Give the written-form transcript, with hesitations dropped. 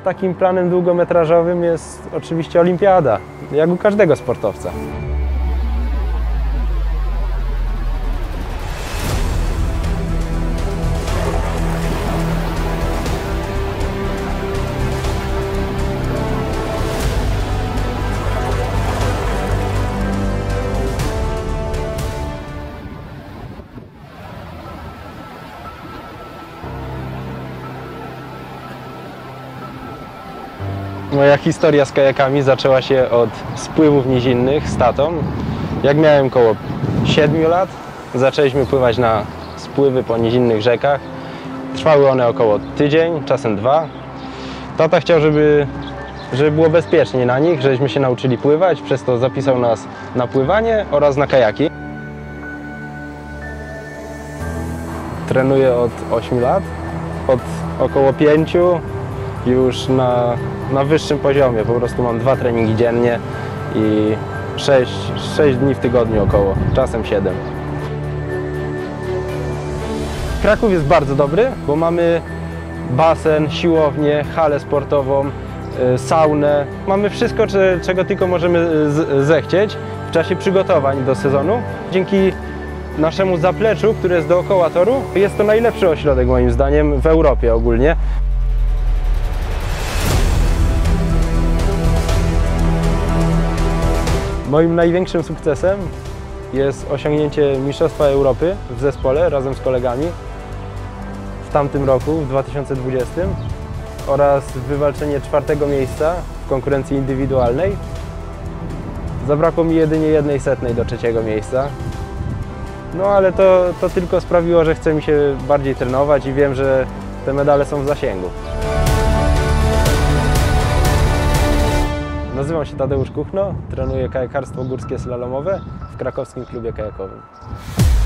takim planem długometrażowym jest oczywiście olimpiada, jak u każdego sportowca. Moja historia z kajakami zaczęła się od spływów nizinnych z tatą. Jak miałem około 7 lat, zaczęliśmy pływać na spływy po nizinnych rzekach. Trwały one około tydzień, czasem 2. Tata chciał, żeby było bezpiecznie na nich, żeśmy się nauczyli pływać, przez to zapisał nas na pływanie oraz na kajaki. Trenuję od 8 lat, od około 5 już na wyższym poziomie. Po prostu mam 2 treningi dziennie i 6 dni w tygodniu około, czasem 7. Kraków jest bardzo dobry, bo mamy basen, siłownię, halę sportową, saunę. Mamy wszystko, czego tylko możemy zechcieć w czasie przygotowań do sezonu. Dzięki naszemu zapleczu, które jest dookoła toru, jest to najlepszy ośrodek moim zdaniem w Europie ogólnie. Moim największym sukcesem jest osiągnięcie Mistrzostwa Europy w zespole razem z kolegami w tamtym roku, w 2020, oraz wywalczenie 4. miejsca w konkurencji indywidualnej. Zabrakło mi jedynie 1/100 do 3. miejsca. No ale to tylko sprawiło, że chce mi się bardziej trenować i wiem, że te medale są w zasięgu. Nazywam się Tadeusz Kuchno, trenuję kajakarstwo górskie slalomowe w krakowskim klubie kajakowym.